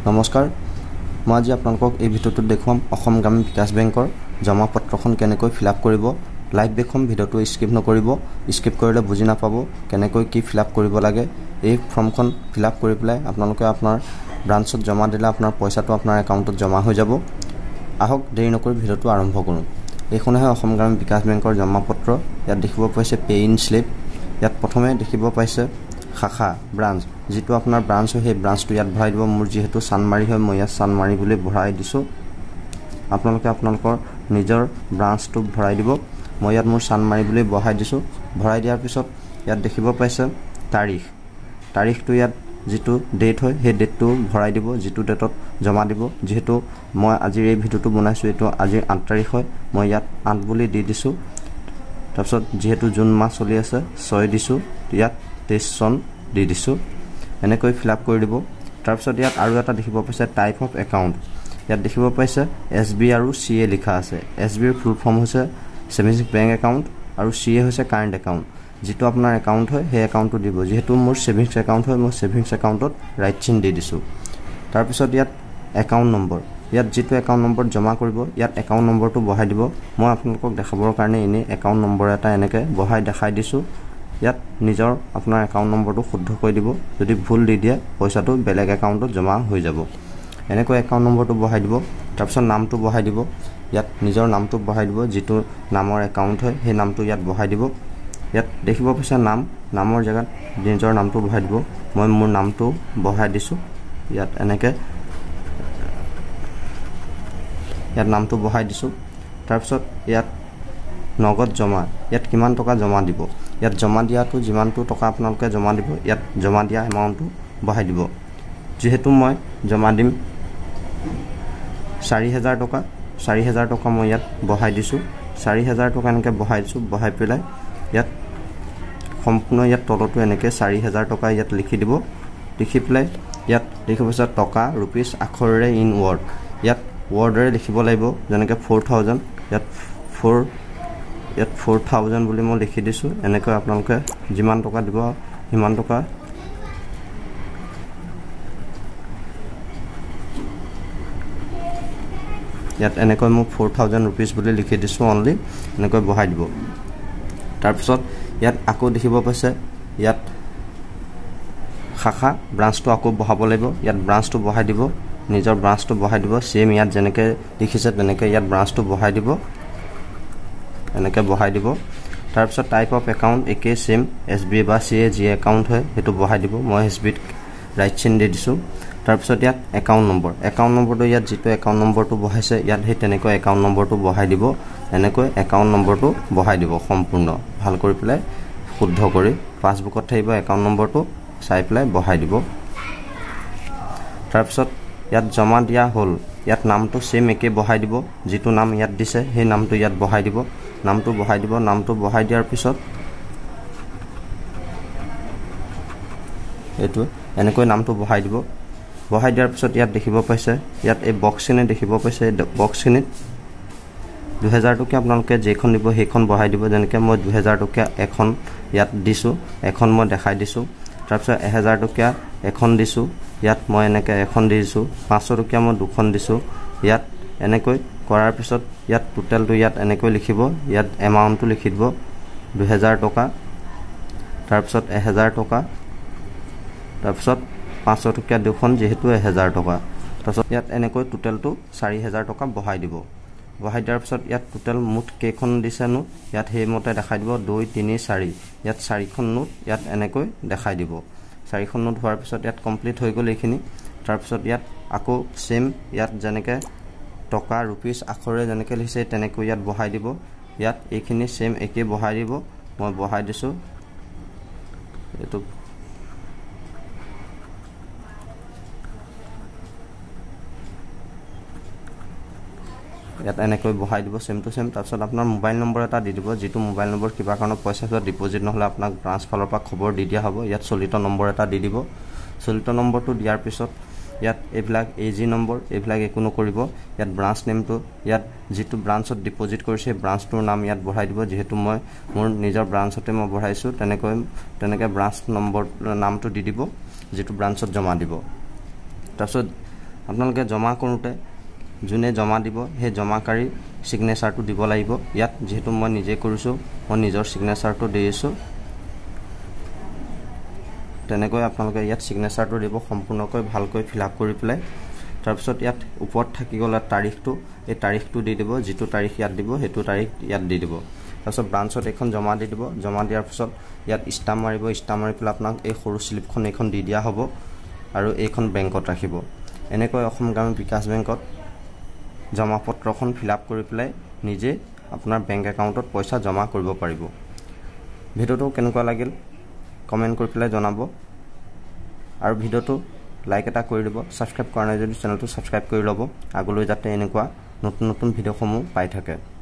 নমস্কাৰ মই আজি আপোনালোকক এই ভিডিঅ'টোত দেখুৱাম অসম গ্ৰামীণ বিকাশ বেংকৰ জমা পত্ৰখন কেনেকৈ ফিল আপ কৰিব লাইভ দেখুৱাম ভিডিঅ'টো স্কিপ নকৰিব স্কিপ কৰিলে বুজি নাপাব কেনেকৈ কি ফিল আপ কৰিব লাগে এই ফৰ্মখন ফিল আপ কৰি পেলাই আপোনালোকে আপোনাৰ ব্ৰাঞ্চত জমা দিলে আপোনাৰ পইচাটো আপোনাৰ একাউণ্টত জমা হৈ যাব আহক দেৰি নকৰি ভিডিঅ'টো আৰম্ভ কৰোঁ এইখনহে অসম গ্ৰামীণ বিকাশ বেংকৰ জমা পত্ৰ ইয়াত দেখিব পাইছে পে ইন স্লিপ ইয়াত প্ৰথমে দেখিব পাইছে শাখা ব্ৰাঞ্চ যেটো আপোনাৰ ব্ৰাঞ্চ হয় ব্ৰাঞ্চটো ইয়াত ভৰাই দিব মোৰ যেহেতু চানমাৰি হয় মই ইয়াত চানমাৰি বুলি ভৰাই দিছো আপোনালোকে আপোনালোকৰ নিজৰ ব্ৰাঞ্চটো ভৰাই দিব মই ইয়াত মোৰ চানমাৰি বুলি বহাই দিছো ভৰাই দিয়াৰ পিছত ইয়াত দেখিব পাইছে তাৰিখটো ইয়াত যেটো ডেট হয় সেই ডেটটো ভৰাই দিব যেটো ডেটত জমা দিব যেহেতু মই আজি এই ভিডিওটো বনাইছো এটো আজি 8 তাৰিখ হয় মই ইয়াত 8 বুলি দি দিছো তাৰপিছত যেহেতু জুন মাহ চলি আছে 6 দিছো ইয়াত 23 চন দি দিছো এনেকৈ ফিল আপ কৰি দিব তাৰপিছত ইয়াত আৰু এটা দেখিব পাইছে টাইপ অফ একাউণ্ট ইয়াত দেখিব পাইছে এছবি আৰু সিএ লিখা আছে এছবি ৰ ফুল ফৰ্ম হৈছে সেভিংস বেংক একাউণ্ট আৰু সিএ হৈছে কাৰেন্ট একাউণ্ট যেটো আপোনাৰ একাউণ্ট হয় সেই একাউণ্টটো দিব যেহেতু মোৰ সেভিংস একাউণ্ট হয় মই সেভিংস একাউণ্টত ৰাইট চিন দি দিছো তাৰপিছত ইয়াত একাউণ্ট নম্বৰ ইয়াত যেটো একাউণ্ট নম্বৰ জমা কৰিব ইয়াত একাউণ্ট নম্বৰটো বহাই দিব মই আপোনালোকক দেখাবৰ কাৰণে এনে একাউণ্ট নম্বৰ এটা এনেকৈ বহাই দেখাই দিছো ইয়াত নিজৰ আপোনাৰ একাউণ্ট নম্বৰটো শুদ্ধ কৰি দিব যদি ভুল দি দিয়ে পইচাটো বেলেগ একাউণ্টত জমা হৈ যাব এনেকৈ একাউণ্ট নম্বৰটো বহাই দিব তাৰপিছত নামটো বহাই দিব ইয়াত নিজৰ নামটো বহাই দিব যেটো নামৰ একাউণ্ট হয় সেই নামটো ইয়াত বহাই দিব ইয়াত দেখিব পাইছে নামৰ জায়গাত নিজৰ নামটো বহাই দিব মই মোৰ নামটো বহাই দিছো ইয়াত এনেকৈ ইয়াত নামটো বহাই দিছো তাৰপিছত ইয়াত নগদ জমা ইয়াত কিমান টকা জমা দিব ইয়াত জমা দিয়াটো যিমানটো টকা আপোনালোকে জমা দিব ইয়াত জমা দিয়া এমাউণ্টটো বহাই দিব যেহেতু মই জমা দিম 4000 টকা মই ইয়াত বহাই দিছো 4000 টকা এনেকৈ বহাই দিছো বহাই পেলাই ইয়াত সম্পূৰ্ণ ইয়াত তলটো এনেকৈ 4000 টকা ইয়াত লিখি দিব লিখি পেলাই ইয়াত লিখিব আছে টকা ৰুপিস আখৰেৰে ইন ৱৰ্ড ইয়াত ৱৰ্ডৰে লিখিব লাগিব যেনেকৈ 4000 ইয়াত 4000 বুলি মই লিখি দিছো এনেকৈ আপোনালোকে যিমান টকা দিব হিমান টকা ইয়াত এনেকৈ মই 4000 ৰুপিস বুলি লিখি দিছো অনলি এনেকৈ বহাই দিব তাৰপিছত ইয়াত আকৌ দেখিব পাইছে ইয়াত শাখা ব্ৰাঞ্চটো আকৌ বহাব লাগিব ইয়াত ব্ৰাঞ্চটো বহাই দিব নিজৰ ব্ৰাঞ্চটো বহাই দিব সেম ইয়াত যেনেকৈ লিখিছে তেনেকৈ ইয়াত ব্ৰাঞ্চটো বহাই দিব এনেকৈ বহাই দিব তাৰপিছত টাইপ অফ একাউণ্ট একে সেম এছবি বা সিএ জি একাউণ্ট হয় হেতু বহাই দিব মই এছবি ৰাইট চিন দি দিছো তাৰপিছত ইয়াত একাউণ্ট নম্বৰটো ইয়াত যেটো একাউণ্ট নম্বৰটো বহাইছে ইয়াত হে তেনেকৈ একাউণ্ট নম্বৰটো বহাই দিব এনেকৈ একাউণ্ট নম্বৰটো বহাই দিব সম্পূৰ্ণ ভাল কৰি পেলাই শুদ্ধ কৰি পাছবুকত থাকিব একাউণ্ট নম্বৰটো চাই পেলাই বহাই দিব তাৰপিছত ইয়াত জমা দিয়া হল ইয়াত নামটো সেম একে বহাই দিব যেটো নাম ইয়াত দিছে সেই নামটো ইয়াত বহাই দিব নামটো বহাই দিয়াৰ পিছত এটো এনেকৈ নামটো বহাই দিব বহাই দিয়াৰ পিছত ইয়াত দেখিব পাইছে ইয়াত এই বক্সখিনি দেখিব পাইছে বক্সখিনিত 2000 টকা আপোনালোকে যেখন দিব সেইখন বহাই দিব যেনেকৈ মই 2000 টকা এখন ইয়াত দিছো এখন মই দেখাই দিছো তাৰপিছত 1000 টকা এখন দিছো ইয়াত মই এনেকৈ এখন দিছো 500 টকা মই দুখন দিছো ইয়াত এনেকৈ কৰাৰ পিছত ইয়াত টোটালটো ইয়াত এনেকৈ লিখিব ইয়াত এমাউণ্টটো লিখি দিব 2000 টকা তাৰপিছত 1000 টকা তাৰপিছত 500 টকা দুখন যেহেতু 1000 টকা তাৰপিছত ইয়াত এনেকৈ টোটালটো 4000 টকা বহাই দিব বহাই দিয়াৰ পিছত ইয়াত টোটাল মুঠ কেইখন দিছে নোট ইয়াত সেই মতে দেখাই দিব 2 3 4 ইয়াত 4খন নোট ইয়াত এনেকৈ দেখাই দিব 4খন নোট হোৱাৰ পিছত ইয়াত কমপ্লিট হৈ গ'ল এইখিনি তাৰপিছত ইয়াত আকৌ সেম ইয়াত যেনেকৈ টকা ৰুপিস আখৰে যেনেকৈ লিখে তেনেকৈ ইয়াত বহাই দিব ইয়াত এইখিনি সেম একে বহাই দিব মই বহাই দিছো এটো ইয়াত এনেকৈ বহাই দিব সেম টু সেম তাৰপিছত আপোনাৰ মোবাইল নম্বৰ এটা দি দিব যেটো মোবাইল নম্বৰ কিবা কাৰণত পইচা ডিপোজিট নহলে আপোনাক ব্ৰাঞ্চ ফালৰ পৰা খবৰ দি দিয়া হ'ব ইয়াত চলিত নম্বৰ এটা দি দিব চলিত নম্বৰটো দিয়াৰ পিছত ইয়াত এবিলাক এজি নম্বৰ এবিলাক একো নকৰিব ইয়াত ব্ৰাঞ্চ নেমটো ইয়াত যেটো ব্ৰাঞ্চত ডিপোজিট কৰিছে ব্ৰাঞ্চটোৰ নাম ইয়াত বহাই দিব যেহেতু মই মোৰ নিজৰ ব্ৰাঞ্চতে মই বহাইছো তেনেকৈ ব্ৰাঞ্চ নম্বৰ নামটো দি দিব যেটো ব্ৰাঞ্চত জমা দিব তাৰপিছত আপোনালোকে জমা কৰোঁতে যোনে জমা দিব সেই জমাকাৰী সিগনেচাৰটো দিব লাগিব ইয়াত যেহেতু মই নিজে কৰিছোঁ মই নিজৰ সিগনেচাৰটো দি আছোঁ তেনেকৈ আপোনালোকে ইয়াত সিগনেচাৰটো দিব সম্পূৰ্ণকৈ ভালকৈ ফিলআপ কৰি পেলাই তাৰপিছত ইয়াত ওপৰত থাকি গ'ল তাৰিখটো এই তাৰিখটো দি দিব যিটো তাৰিখ ইয়াত দিব সেইটো তাৰিখ ইয়াত দি দিব তাৰপিছত ব্ৰাঞ্চত এখন জমা দি দিব জমা দিয়াৰ পিছত ইয়াত ষ্টাম্প মাৰিব ষ্টাম্প মাৰি পেলাই আপোনাক এই সৰু স্লিপখন এইখন দি দিয়া হ'ব আৰু এইখন বেংকত ৰাখিব এনেকৈ অসম গ্ৰামীণ বিকাশ বেংকত জমাপত্ৰখন ফিলআপ কৰি পেলাই নিজে আপোনাৰ বেংক একাউণ্টত পইচা জমা কৰিব পাৰিব ভিডিঅ'টো কেনেকুৱা লাগিল কমেণ্ট কৰি পেলাই জনাব আৰু ভিডিঅ'টো লাইক এটা কৰি দিব সাবস্ক্ৰাইব কৰা নাই যদি চেনেলটো সাবস্ক্ৰাইব কৰি ল'ব আগলৈ যাতে এনেকুৱা নতুন নতুন ভিডিঅ'সমূহ পাই থাকে